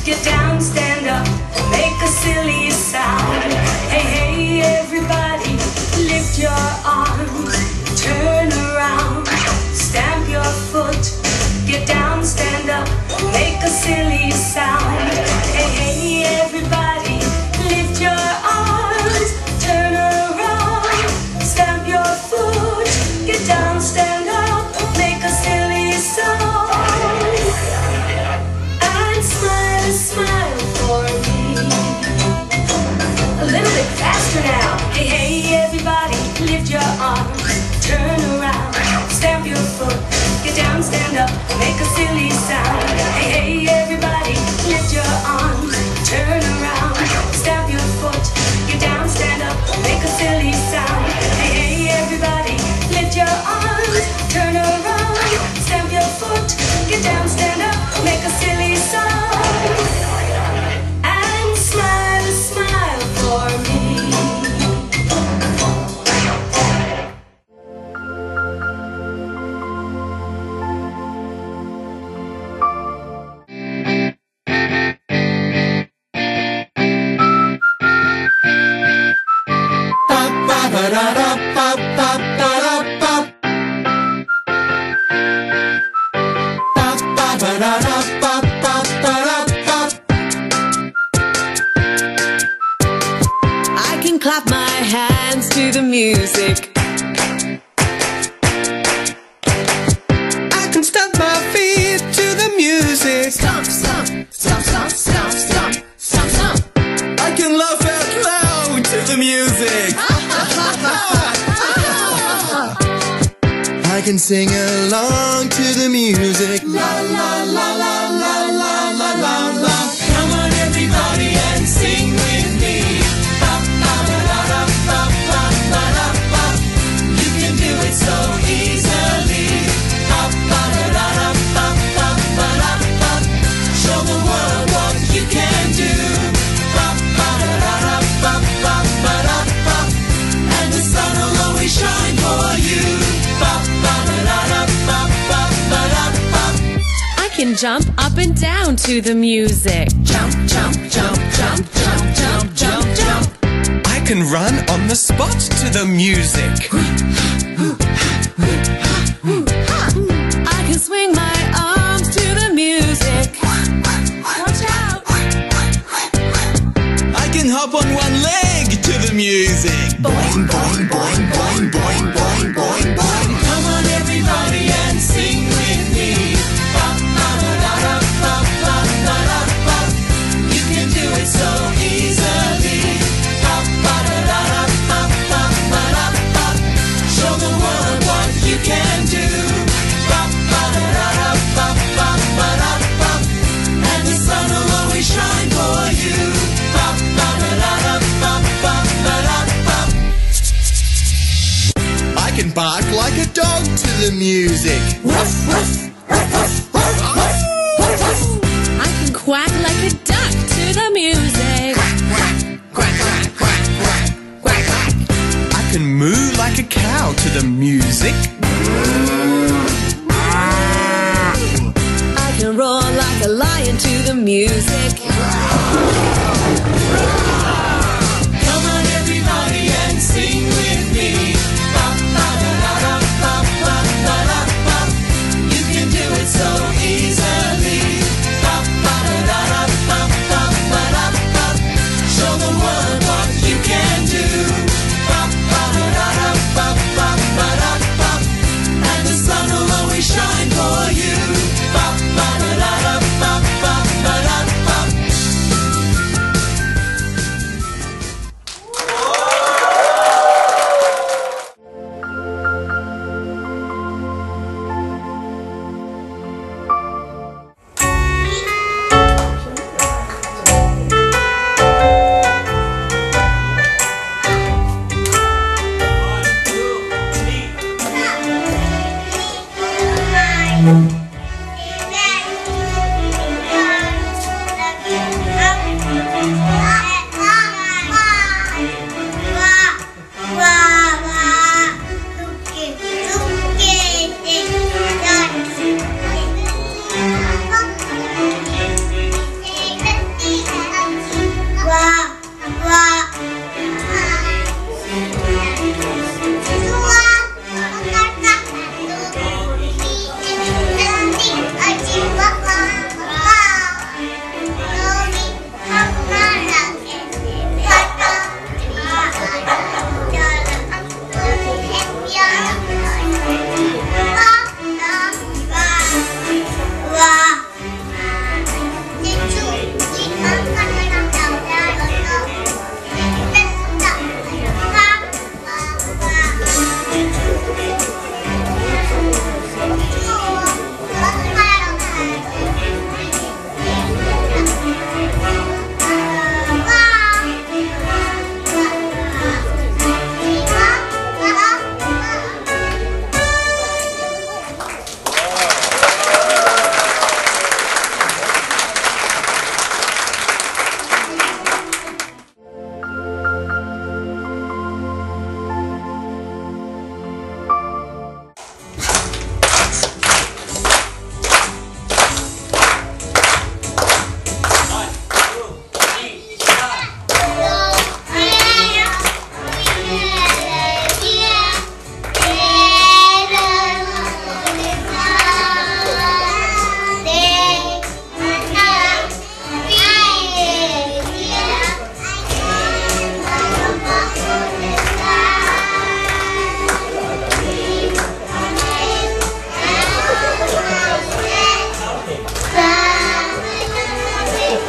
get down, stand up, make a silly sound. Hey, hey, everybody, lift your arms, turn around, stamp your foot, get down, stand up, make a silly sound. Hey, hey, everybody, lift your arms, turn around, stamp your foot, get down, stand up, make a silly sound. And smile, smile for me. A little bit faster now. Hey, hey, everybody, lift your arms, turn around, stamp your foot, get down, stand up, make a silly sound. Hey, hey, everybody, lift your arms, turn around, stamp your foot, get down, stand up, make a silly sound. Hey, hey, everybody, lift your arms, turn around, stamp your foot, get down, stand up, make a silly sound. And smile, smile for me. I can clap my hands to the music. I can stomp my feet to the music. Stomp, stomp, stomp, stomp, stomp, stomp, stomp, stomp. I can laugh out loud to the music. I can sing along to the music. La la la la la la la la la. Come on everybody and sing with me. Ba ba da da da ba ba ba da ba. You can do it so easily. Ba ba da da da ba ba ba da ba. Show the world what you can do. Ba ba da da da ba ba ba da ba. And the sun will always shine for you. Ba ba da da da ba ba ba da ba. I can jump up and down to the music. Jump, jump, jump, jump, jump, jump, jump, jump. I can run on the spot to the music. I can swing my arms to the music. Watch out! I can hop on one leg to the music. Boing, boing, boing, boing, boing, boing, boing, boing. Come on everybody and sing with me. Ba, ba, da, da, da, ba, ba, ba, da, ba. You can do it so easily. Ba, ba, da, da, da, ba, ba, ba, da, ba. Show the world what you can do. Ba, ba, da, da, da, ba, ba, ba, da, ba. And the sun will always shine for you. Ba, ba, da, da, da, ba, ba, ba, da, ba. I can bark like a dog to the music. Woof, woof, woof, woof, woof, woof, woof, woof. I can quack like a duck to the music. Quack, quack, quack, quack, quack, quack. I can moo like a cow to the music. I can roar like a lion to the music. Come on everybody and sing with me. Ba, ba, da, da, da, ba, ba, ba, da, ba. You can do it so easily. Ba, ba, da, da, da, ba, ba, ba, da, ba. Show the world what you can do. Ba, ba, da, da, da, ba, ba, ba, da, ba. And the sun will always shine for you. Ba, ba, da, da, da, ba, ba, ba, da, ba.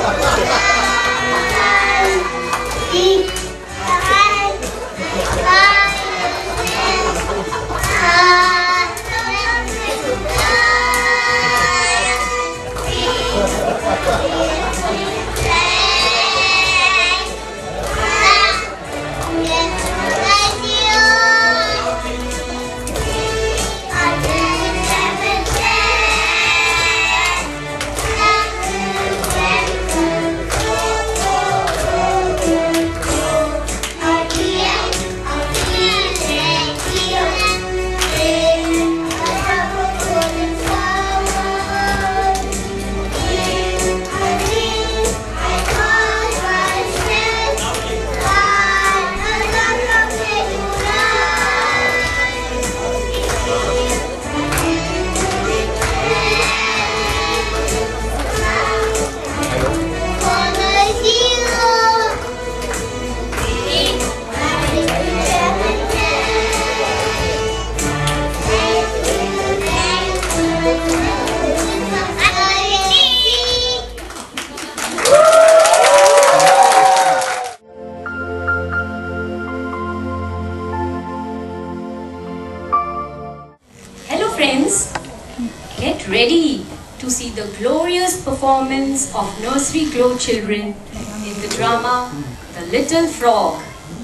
Friends, get ready to see the glorious performance of Nursery Glow children in the drama The Little Frog.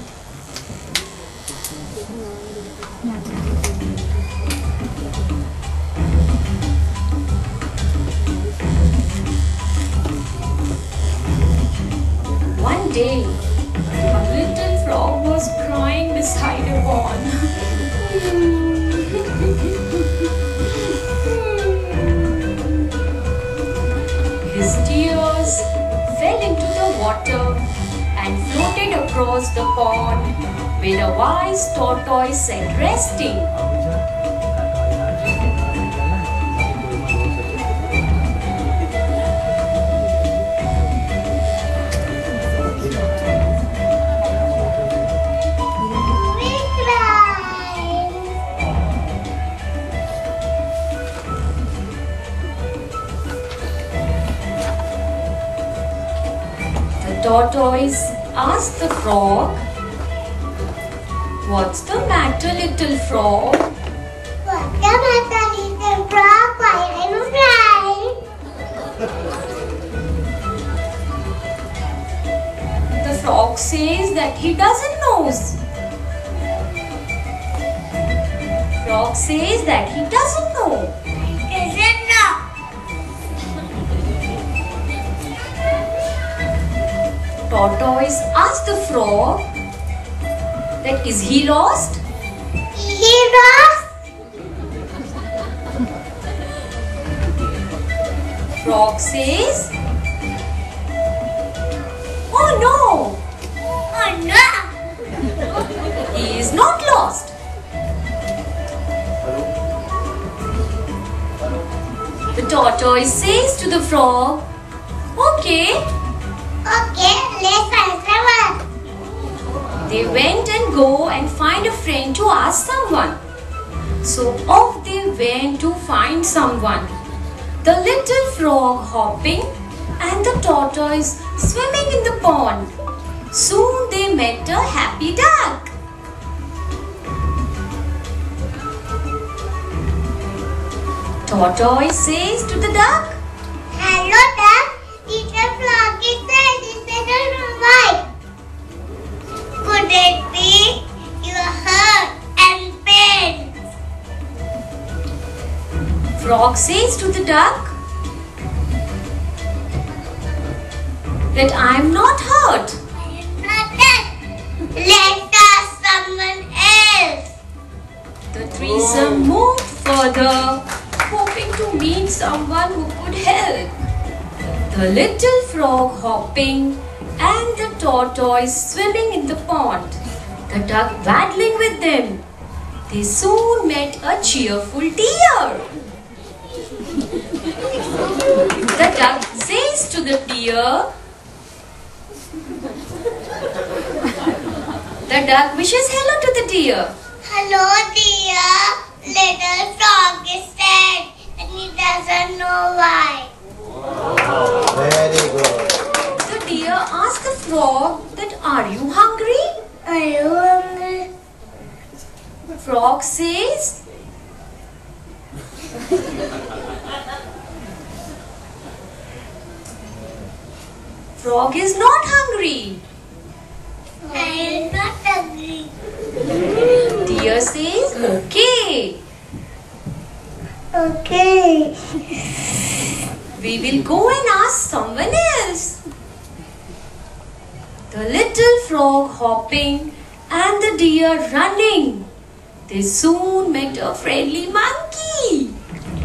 One day, a little frog was crying beside a pond. His tears fell into the water and floated across the pond where a wise tortoise sat resting. The tortoise asked the frog, "What's the matter, little frog?" What's the matter, little frog? Why are you crying? The frog says that he doesn't know. Frog says that he doesn't know. Doesn't know. Tortoise asked the frog that is he lost? He lost. Frog says, "Oh no, Oh no. he is not lost." The tortoise says to the frog, "Okay." Okay, let's find someone. They went and go and find a friend to ask someone. So off they went to find someone. The little frog hopping and the tortoise swimming in the pond. Soon they met a happy duck. Tortoise says to the duck, Hello, duck. Little frog is there. This little white. Could it be you hurt and pain? Frog says to the duck that I am not hurt. Not that. Let us someone else. The threesome moved further, hoping to meet someone who could help. The little frog hopping and the tortoise swimming in the pond, the duck waddling with them. They soon met a cheerful deer. The duck says to the deer, the duck wishes hello to the deer. Hello, dear. Little frog is sad and he doesn't know why. Very good. frog that are you hungry? Are you hungry? Frog says, frog is not hungry. I am not hungry. Deer says, okay. Okay. We will go and ask someone else. The little frog hopping and the deer running. They soon met a friendly monkey.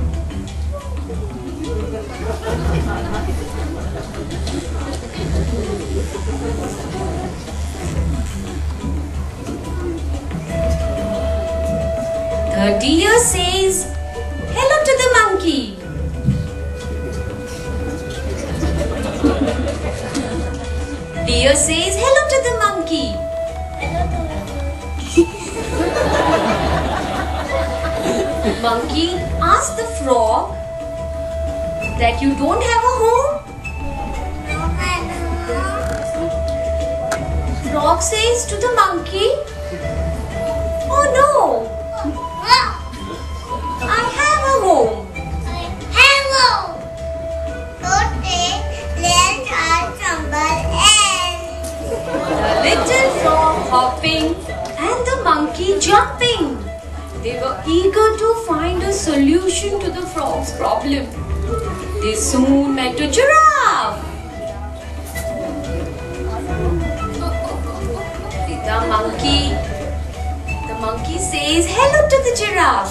The deer says hello to the monkey. Deer says hello to the monkey. Monkey asks the frog that you don't have a home. Frog says to the monkey, oh no, I have a home. Hello. Okay, let's ask someone else. The little frog hopping and the monkey jumping. They were eager to find a solution to the frog's problem. They soon met a giraffe. The monkey says hello to the giraffe.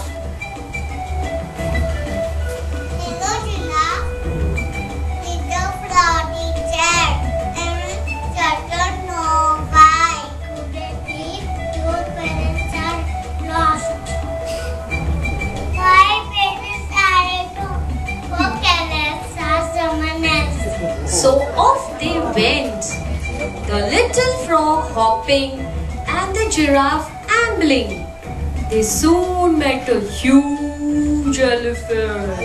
Hello, giraffe. Little froggy chair. And doesn't know why. Couldn't be. Your parents are lost. My parents are to okay, let's ask someone else. So off they went. The little frog hopping and the giraffe ambling. They soon met a huge elephant.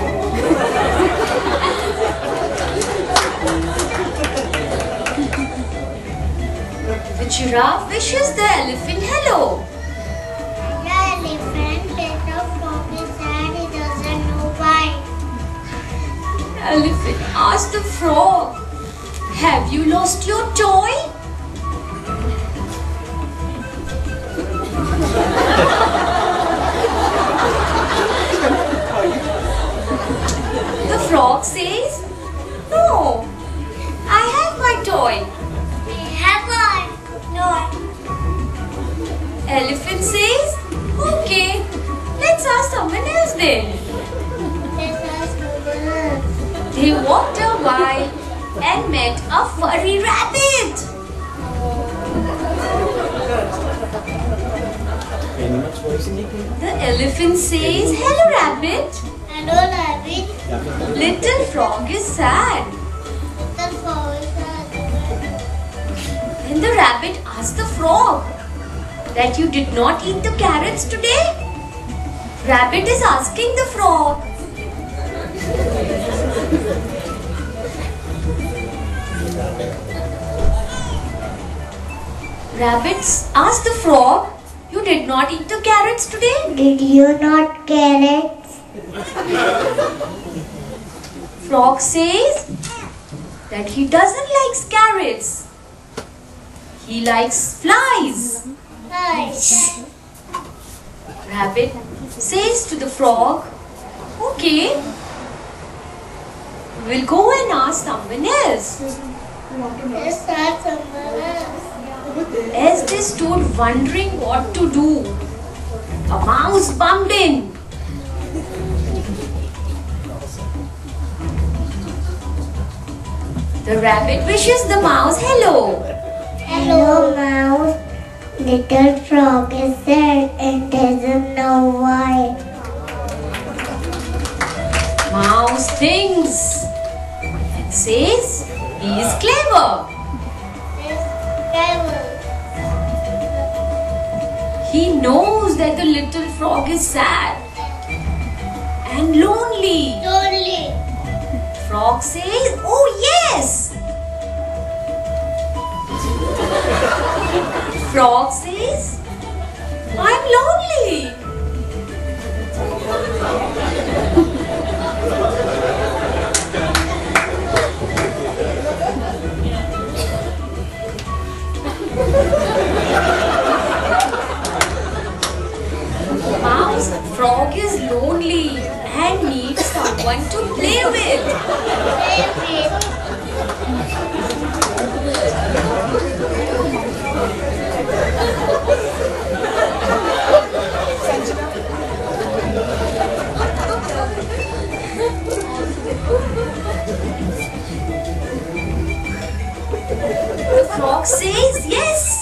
The giraffe wishes the elephant hello. The elephant little frog is sad. He doesn't know why. Elephant asked the frog, have you lost your toy? The frog says, no, I have my toy. Have one. No. Elephant says, okay, let's ask someone else then. Let's ask someone else. They walked a while and met a furry rabbit. The elephant says, hello rabbit. Hello, rabbit. Little frog is sad. The frog is sad. Then the rabbit asked the frog that you did not eat the carrots today. Rabbit is asking the frog. Rabbits asked the frog, you did not eat the carrots today? Did you not carrots? Frog says that he doesn't like carrots. He likes flies. Nice. Rabbit says to the frog, okay, we'll go and ask someone else. Let's ask someone else. As they stood wondering what to do, a mouse bumped in. The rabbit wishes the mouse hello. Hello, mouse. Little frog is sad and doesn't know why. Mouse thinks and says he is clever. He knows that the little frog is sad and lonely. Frog says, oh yes, Frog says, I'm lonely. Mouse, frog is lonely and needs someone to play with. The frog says yes.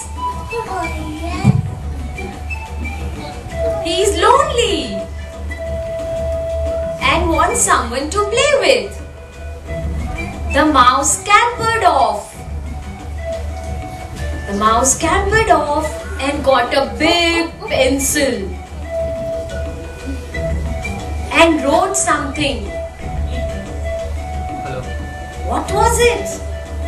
He's lonely and wants someone to play with. The mouse scampered off. The mouse scampered off and got a big pencil and wrote something. Hello. What was it?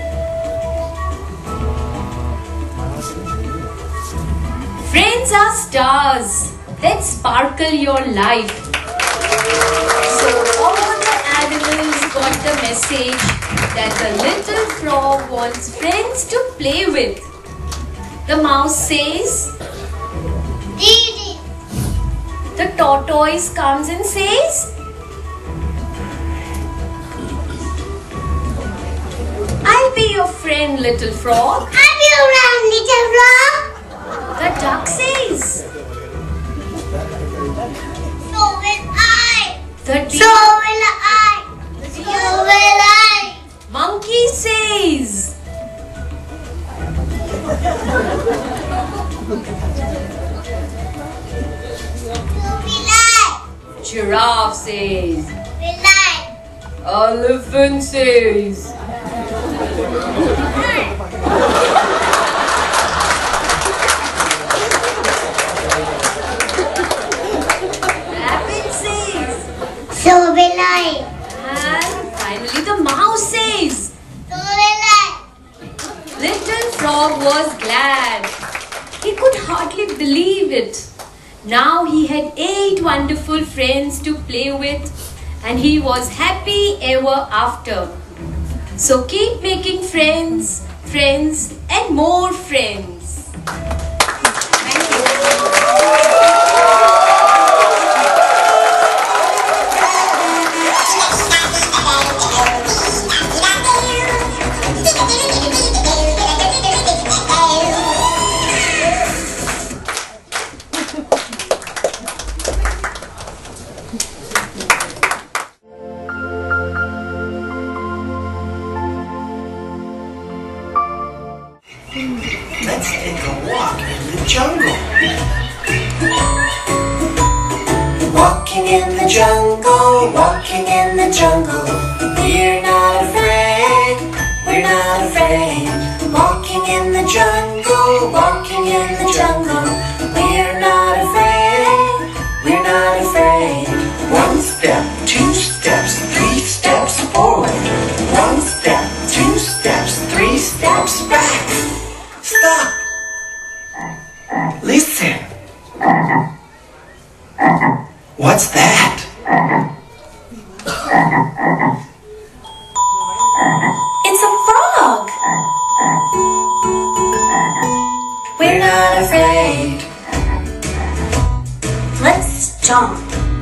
Friends are stars that sparkle your life. So all the animals got the message that the little frog wants friends to play with. The mouse says, Didi. the tortoise comes and says, I'll be your friend, little frog. Have you run, little frog? The duck says, So will I. the So will I. So will I. monkey says, So will I. giraffe says, Will I. elephant says, rabbit says, So will I. and finally the mouse says. So will I. Little frog was glad. He could hardly believe it. Now he had 8 wonderful friends to play with and he was happy ever after. So keep making friends, friends and more friends. Thank you. Let's take a walk in the jungle. Walking in the jungle, walking in the jungle. We're not afraid, we're not afraid. Walking in the jungle, walking in the jungle. We're not afraid, we're not afraid. 1 step, 2 steps, 3 steps forward. 1 step, 2 steps, 3 steps back. Stop! Listen! What's that? It's a frog. We're not afraid. Let's jump.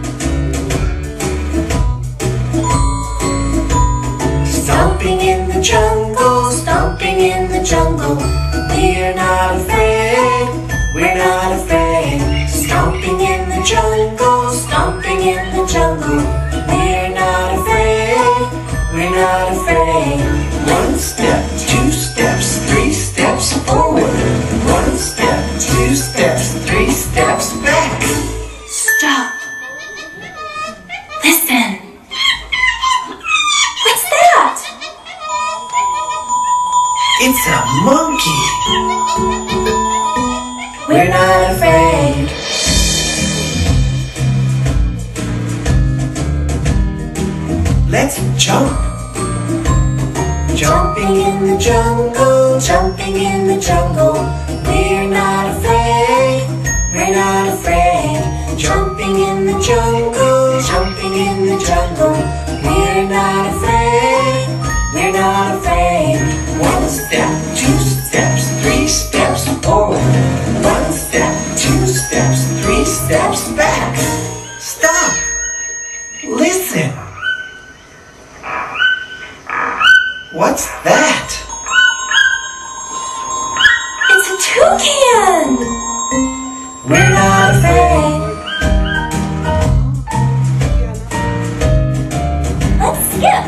Stomping in the jungle, stomping in the jungle. We're not afraid, we're not afraid. Stomping in the jungle, stomping in the jungle. We're not afraid, we're not afraid. 1 step, 2 steps, 3 steps forward. 1 step, 2 steps, 3 steps back. Stop. Listen. What's that? It's a monkey. We're not afraid. Let's jump. Jumping in the jungle, jumping in the jungle. We're not afraid, we're not afraid. Jumping in the jungle, jumping in the jungle. We're not afraid, we're not afraid. 1 step, 2 steps, 3 steps forward. 1 step, 2 steps, 3 steps back. Stop! Listen! What's that? It's a toucan! We're not afraid. Let's skip!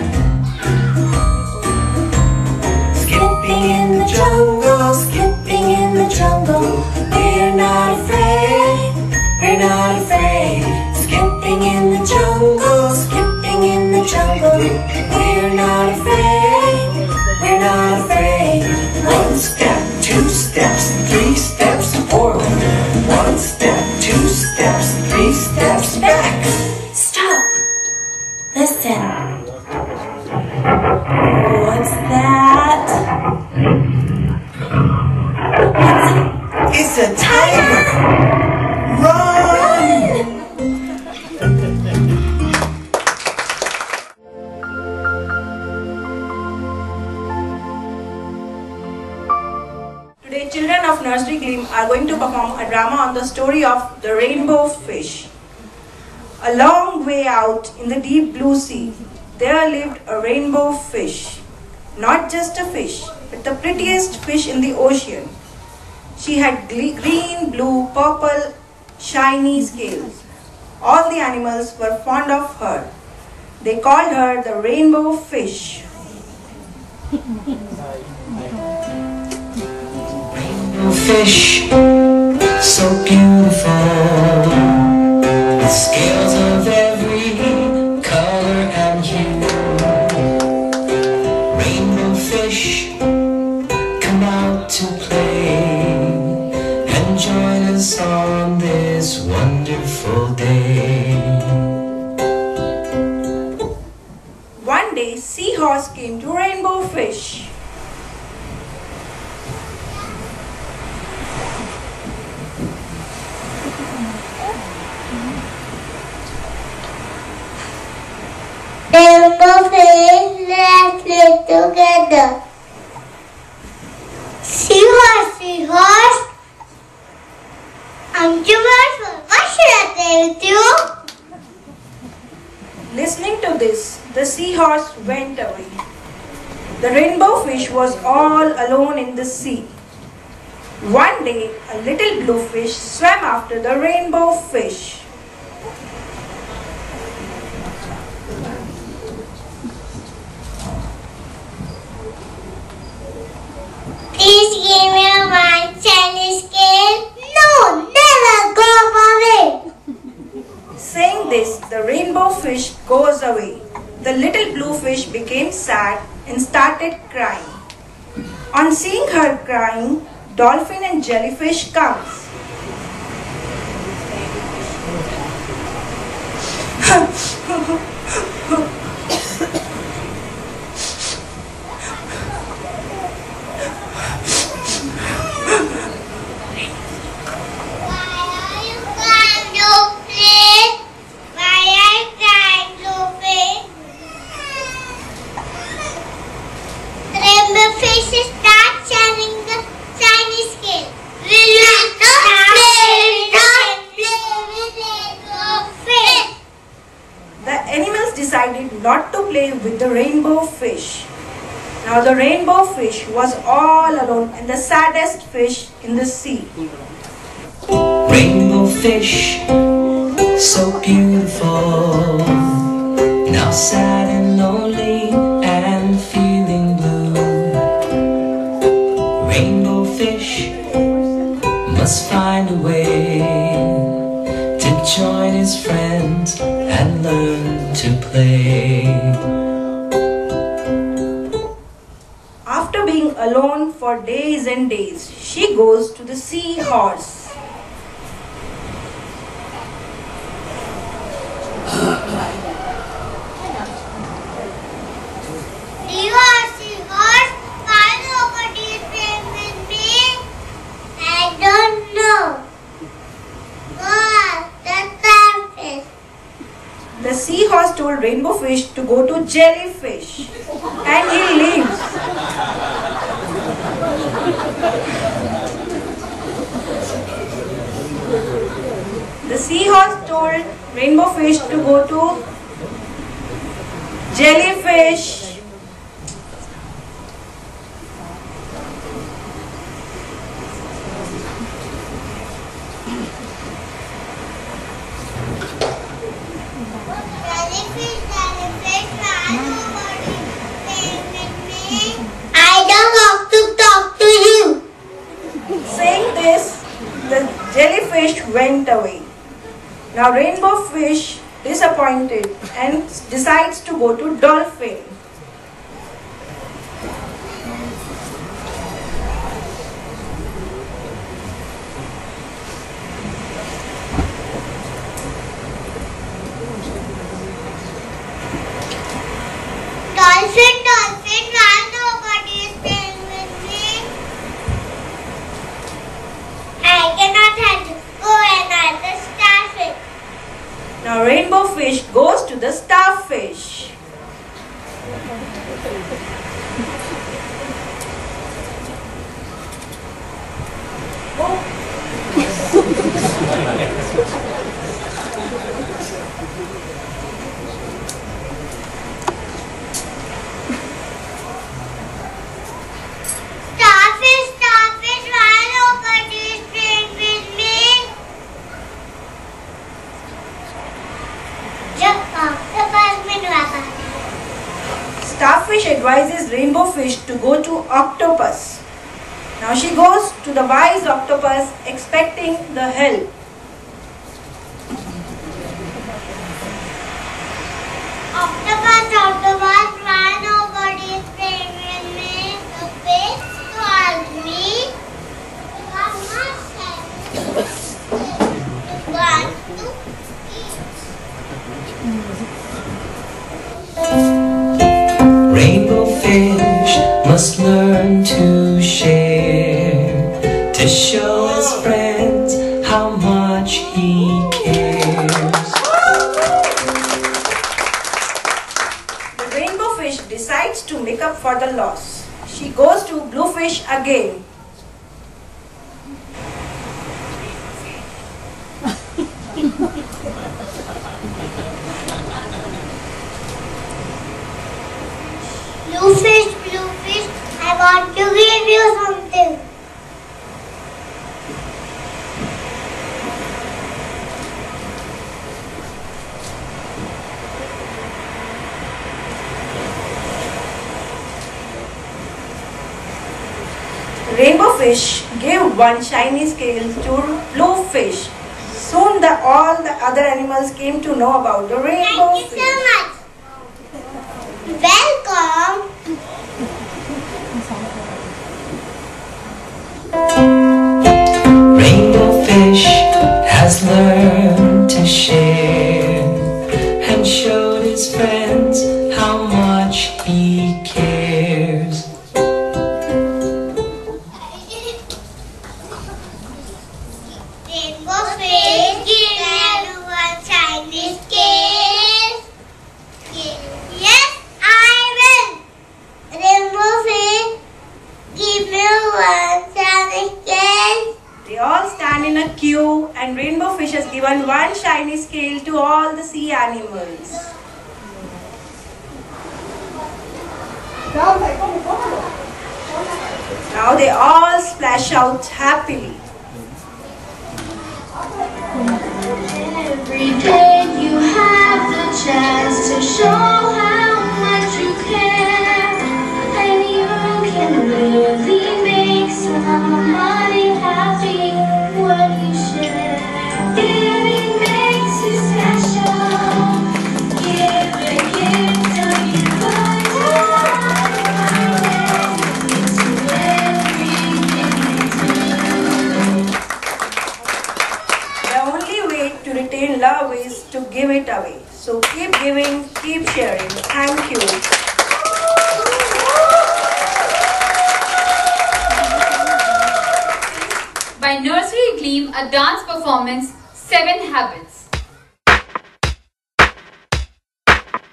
Skipping in the jungle, skipping in the jungle. We're not afraid, we're not afraid. Skipping in the jungle, skipping in the jungle. We're not afraid, we're not afraid. 1 step, 2 steps, 3 steps forward. 1 step, 2 steps, 3 steps back. Stop! Listen. What's that? It's a tiger! Run! Today, children of Nursery Gleam are going to perform a drama on the story of the rainbow fish. A long way out in the deep blue sea, there lived a rainbow fish. Not just a fish, but the prettiest fish in the ocean. She had green, blue, purple, shiny scales. All the animals were fond of her. They called her the rainbow fish. Rainbow fish, so beautiful, with scales of every color and hue. Rainbow fish, come out to play and join us on this wonderful day. One day, Seahorse came to Rainbow Fish. Rainbow fish, let's live together. Seahorse, seahorse. I'm too much for what should I play with you? Listening to this, the seahorse went away. The rainbow fish was all alone in the sea. One day, a little blue fish swam after the rainbow fish. Please give me one shiny scale. No, never go away. Saying this, the rainbow fish goes away. The little blue fish became sad and started crying. On seeing her crying, dolphin and jellyfish comes. Decided not to play with the rainbow fish. Now the rainbow fish was all alone and the saddest fish in the sea. Rainbow fish, so beautiful, now sad and lonely and feeling blue. Rainbow fish must find a way to join his friends and learn to play. After being alone for days and days, she goes to the seahorse. Seahorse, seahorse, why nobody is playing with me? I told Rainbow Fish to go to Jellyfish, and he leaves. The seahorse told Rainbow Fish to go to Jellyfish. I don't want to talk to you. Saying this, the jellyfish went away. Now Rainbow Fish, disappointed, and decides to go to Dolphin. Dolphin, why nobody is staying with me? I cannot have to go another starfish. Now Rainbow Fish goes to the starfish. Starfish, why nobody is staying with me? Starfish advises Rainbow Fish to go to Octopus. Now she goes to the wise octopus expecting the help. Octopus, why nobody is staying with me? The fish told me you are not happy. You want to eat. Rainbow Fish must learn to share, to show his friends how much he cares. The Rainbow Fish decides to make up for the loss. She goes to Bluefish again. Bluefish, I want to give you something. Rainbow Fish gave one shiny scale to Bluefish. Soon all the other animals came to know about the Rainbow Thank you Fish. so much. Welcome. Rainbow Fish has learned to share and showed his friends how much he cares. Rainbow Fish, give everyone Chinese scale. Yes, I will. Rainbow Fish, give me one Chinese scale. They all stand in a queue and Rainbow Fish has given one shiny scale to all the sea animals. Now they all splash out happily. Every day you have the chance to show how much you care, and you can really make somebody happy when you share. Giving makes you special. Give a gift of your kindness to everything you do. The only way to retain love is to give it away. So keep giving, keep sharing. Thank you. By Nursery Gleam, a dance performance, 7 Habits.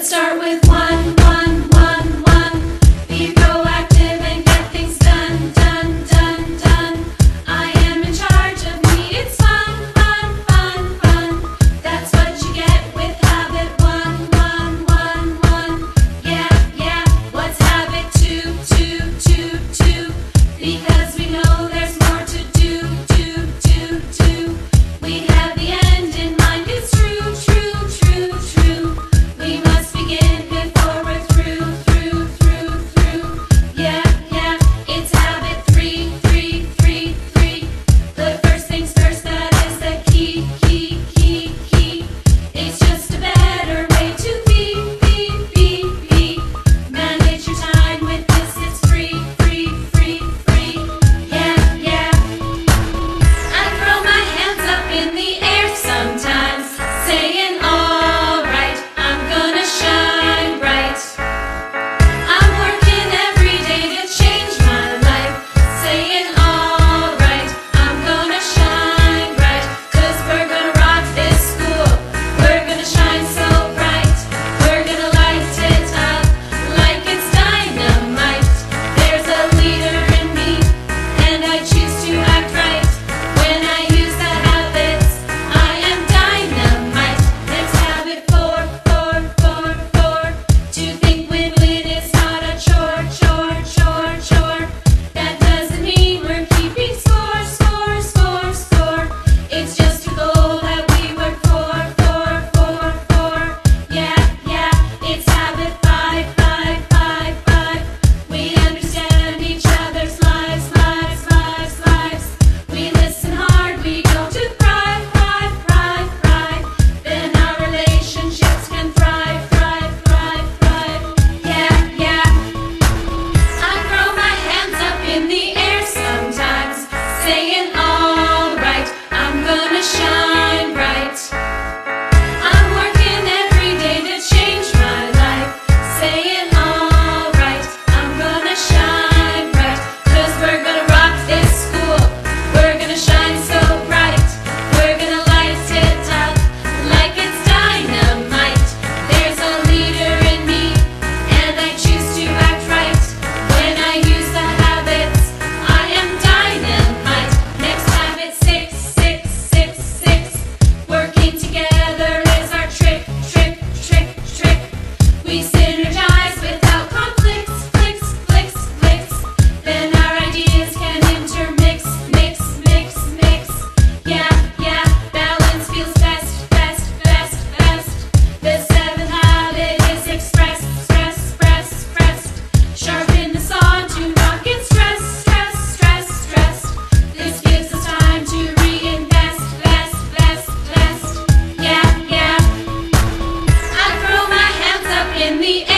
Let's start with 1, 1, 1, 1. Be proactive and get things done, done, done, done. I am in charge of me. It's fun, fun, fun, fun. That's what you get with habit 1, 1, 1, 1. Yeah, yeah. What's habit 2, 2, 2, 2? Because we know there's more to do, do, do, do. We have the end in mind. It's true, true, true, true. We must begin before we're through, through, through, through. Yeah, yeah. It's habit 3, 3, 3, 3. The first things first, that is the key, key, key, key. It's just a better way to be, be, be, be. Manage your time with this, it's free, free, free, free. Yeah, yeah. I throw my hands up in the air sometimes, saying alright, I'm gonna shine bright. I'm working every day to change my life, saying alright, I'm gonna shine bright. 'Cause we're gonna rock this school, we're gonna shine so bright. We're gonna light it up like it's dynamite. There's a leader in me, and I choose to act right. When I use the habits, I am dynamite. Next habit 4, 4, 4, 4. To think win-win is not a chore, chore, chore, chore. That doesn't mean we're keeping score, score, score, score. It's just a goal that we work for, for, for, for. Yeah, yeah. It's habit 5, 5, 5, 5. We understand each other's lives, lives, lives, lives. We listen hard, we go to thrive, thrive, thrive, thrive. Then our relationships can thrive, thrive, thrive, thrive. Yeah, yeah. I throw my hands up in the air sometimes, saying alright, I'm gonna shine bright. I'm working every day to change my life, saying alright, I'm gonna shine bright. 'Cause we're gonna rock this school, we're gonna shine so bright. We're gonna light it up like it's dynamite. There's a leader in me, and I choose to act right. When I use the habits, I am dynamite. Next habit 6, 6, 6, 6. Working together is our trick, trick, trick, trick. We synergize without conflicts, clicks, clicks, clicks. Then our ideas can intermix, mix, mix, mix. Yeah, yeah. Balance feels best, best, best, best. The 7th habit is express, stress, stress, stress. Sharpen the saw to rock and stress, stress, stress, stress. This gives us time to reinvest, vest, vest, vest. Yeah, yeah. I throw my hands up in the air